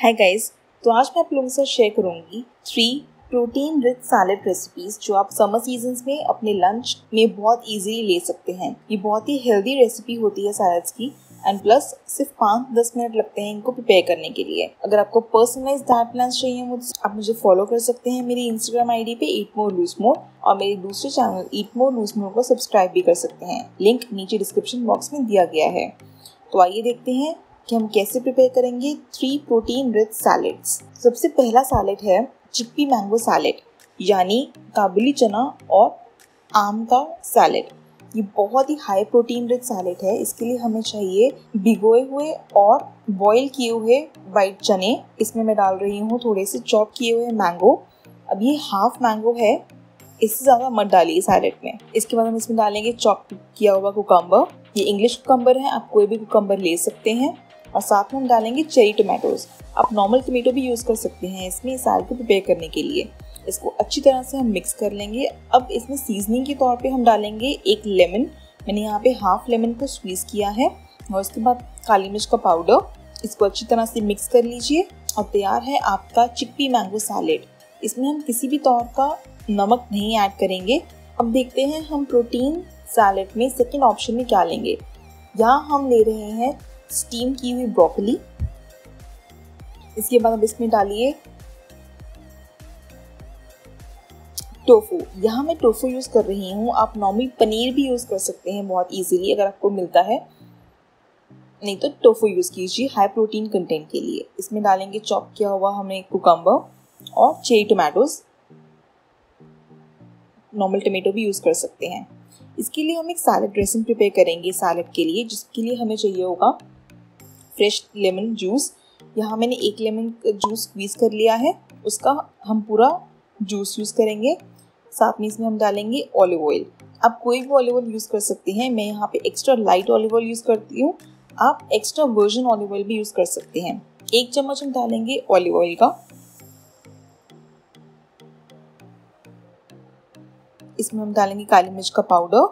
Hi guys, तो आज मैं आप लोगों के साथ शेयर करूंगी 3 प्रोटीन रिच सैलेड रेसिपीज जो आप समर सीजन्स में अपने लंच में बहुत इजीली ले सकते हैं। ये बहुत ही हेल्दी रेसिपी होती है सैलेड्स की एंड प्लस सिर्फ 5-10 मिनट लगते हैं इनको प्रिपेयर करने के लिए। अगर आपको पर्सनलाइज डाइट प्लान चाहिए आप मुझे फॉलो कर सकते हैं मेरी इंस्टाग्राम आईडी पे ईट मोर लूज मोर और मेरे दूसरे चैनल ईट मोर लूज मोर को सब्सक्राइब भी कर सकते हैं। लिंक नीचे डिस्क्रिप्शन बॉक्स में दिया गया है। तो आइए देखते हैं कि हम कैसे प्रिपेयर करेंगे 3 प्रोटीन रिच सैलेड्स। सबसे पहला सैलेड है चिकपी मैंगो सैलेड यानी काबुली चना और आम का सैलेड। ये बहुत ही हाई प्रोटीन रिच सैलेड है। इसके लिए हमें चाहिए भिगोए हुए और बॉईल किए हुए वाइट चने। इसमें मैं डाल रही हूँ थोड़े से चॉप किए हुए मैंगो। अब ये हाफ मैंगो है, इससे ज़्यादा मत डालिए सैलेड में। इसके बाद हम इसमें डालेंगे चॉप किया हुआ कुकम्बर। ये इंग्लिश कुकम्बर है, आप कोई भी कुकम्बर ले सकते हैं। और साथ में हम डालेंगे चेरी टोमेटोज। आप नॉर्मल टोमेटो भी यूज़ कर सकते हैं इसमें सैलेड को प्रिपेयर करने के लिए। इसको अच्छी तरह से हम मिक्स कर लेंगे। अब इसमें सीजनिंग के तौर पे हम डालेंगे 1 लेमन। मैंने यहाँ पे हाफ लेमन को स्क्वीज़ किया है और उसके बाद काली मिर्च का पाउडर। इसको अच्छी तरह से मिक्स कर लीजिए और तैयार है आपका चिकपी मैंगो सैलेड। इसमें हम किसी भी तौर का नमक नहीं ऐड करेंगे। अब देखते हैं हम प्रोटीन सैलेड में सेकेंड ऑप्शन में क्या लेंगे। यहाँ हम ले रहे हैं स्टीम की हुई ब्रोकली। इसके बाद अब इसमें डालिए टोफू। यहाँ मैं टोफू यूज़ कर रही हूँ, आप नॉर्मल पनीर भी यूज़ कर सकते हैं बहुत इजीली अगर आपको मिलता है, नहीं तो टोफू यूज़ कीजिए हाई प्रोटीन कंटेंट के लिए। इसमें डालेंगे चॉप किया हुआ हमें कुकम्बर और चेरी टोमेटोज। नॉर्मल टोमेटो भी यूज़ कर सकते हैं। इसके लिए हम एक सैलेड ड्रेसिंग प्रिपेयर करेंगे सैलेड के लिए, जिसके लिए हमें चाहिए होगा फ्रेश लेमन जूस। यहाँ मैंने 1 लेमन जूस स्क्वीज़ कर लिया है, उसका हम पूरा जूस यूज़ करेंगे। साथ में इसमें हम डालेंगे ऑलिव ऑयल। आप कोई भी ऑलिव ऑयल यूज़ कर सकते हैं। मैं यहाँ पे extra light olive oil use करती हूँ, आप एक्स्ट्रा वर्जिन ऑलिव ऑयल भी यूज़ कर सकते हैं। 1 चम्मच हम डालेंगे ऑलिव ऑयल का। इसमें हम डालेंगे काली मिर्च का पाउडर,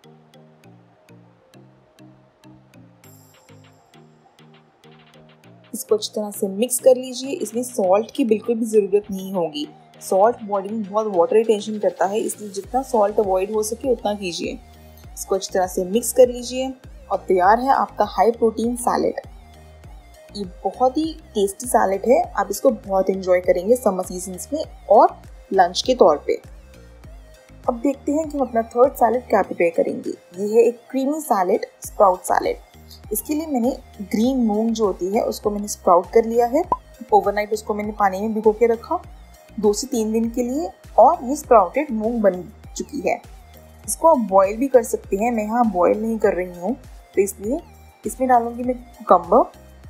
इसको अच्छी तरह से मिक्स कर लीजिए। इसमें सॉल्ट की बिल्कुल भी ज़रूरत नहीं होगी। सॉल्ट बॉडी में बहुत वाटर रिटेंशन करता है, इसलिए जितना सॉल्ट अवॉइड हो सके उतना कीजिए। इसको अच्छी तरह से मिक्स कर लीजिए और तैयार है आपका हाई प्रोटीन सैलेड। ये बहुत ही टेस्टी सैलेड है, आप इसको बहुत एंजॉय करेंगे समर सीजन्स में और लंच के तौर पे। अब देखते हैं कि हम अपना थर्ड सैलेड क्या प्रिपेयर करेंगे। ये है एक क्रीमी सैलेड, स्प्राउट सैलेड। इसके लिए मैंने ग्रीन मूंग जो होती है उसको मैंने स्प्राउट कर लिया है। ओवरनाइट उसको मैंने पानी में भिगो के रखा 2 से 3 दिन के लिए और ये स्प्राउटेड मूंग बन चुकी है। इसको आप बॉईल भी कर सकते हैं, मैं यहाँ बॉईल नहीं कर रही हूँ, तो इसलिए इसमें डालूंगी मैं कुकम्बर,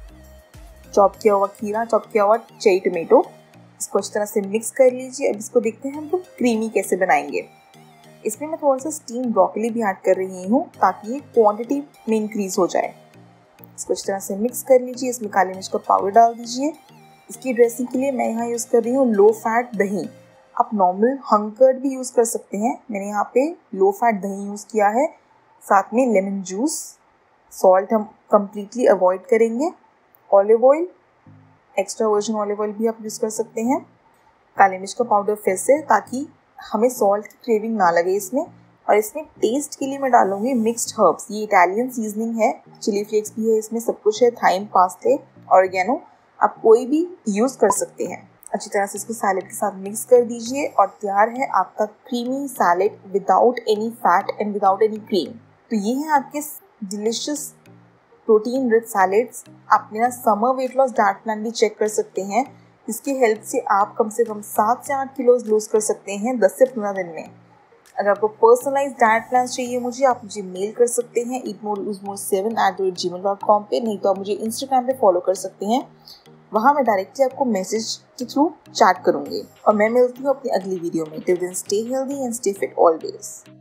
चॉप किया हुआ खीरा, चॉप किया हुआ चेरी टोमेटो। इसको अच्छी तरह से मिक्स कर लीजिए। अब इसको देखते हैं हम लोग क्रीमी कैसे बनाएंगे। इसमें मैं थोड़ा सा स्टीम ब्रोकली भी ऐड कर रही हूँ ताकि ये क्वांटिटी में इंक्रीज हो जाए। इसको अच्छी तरह से मिक्स कर लीजिए। इसमें काली मिर्च का पाउडर डाल दीजिए। इसकी ड्रेसिंग के लिए मैं यहाँ यूज़ कर रही हूँ लो फैट दही। आप नॉर्मल हंकर्ड भी यूज़ कर सकते हैं, मैंने यहाँ पे लो फैट दही यूज़ किया है। साथ में लेमन जूस। सॉल्ट हम कम्प्लीटली अवॉइड करेंगे। Olive oil, extra virgin olive oil भी आप यूज़ कर सकते हैं। काली मिर्च का पाउडर फिर से, ताकि हमें सॉल्ट की क्रेविंग ना लगे इसमें। और इसमें टेस्ट के लिए मैं डालूंगी मिक्स्ड हर्ब्स। ये इटालियन सीजनिंग है, चिली फ्लेक्स भी है इसमें, सब कुछ है, थाइम, पास्ते, ऑरिगेनो, आप कोई भी यूज़ कर सकते हैं। अच्छी तरह से इसको सैलेड के साथ मिक्स कर दीजिए और तैयार है आपका creamy salad without any fat and without any cream. तो ये है आपके डिलिशियस प्रोटीन रिच सैलेड्स। आप मेरा summer weight loss diet plan भी चेक कर सकते हैं, जिसकी हेल्प से आप कम से कम 7 से 8 किलोज लूज कर सकते हैं 10 से 15 दिन में। अगर आपको पर्सनलाइज डाइट प्लान चाहिए मुझे, आप मुझे मेल कर सकते हैं eatmoreloosemore7@gmail.com पे, नहीं तो आप मुझे इंस्टाग्राम पे फॉलो कर सकते हैं। वहाँ मैं डायरेक्टली आपको मैसेज के थ्रू चैट करूँगी। और मैं मिलती हूँ अपनी अगली वीडियो में। Till then stay healthy and stay fit always.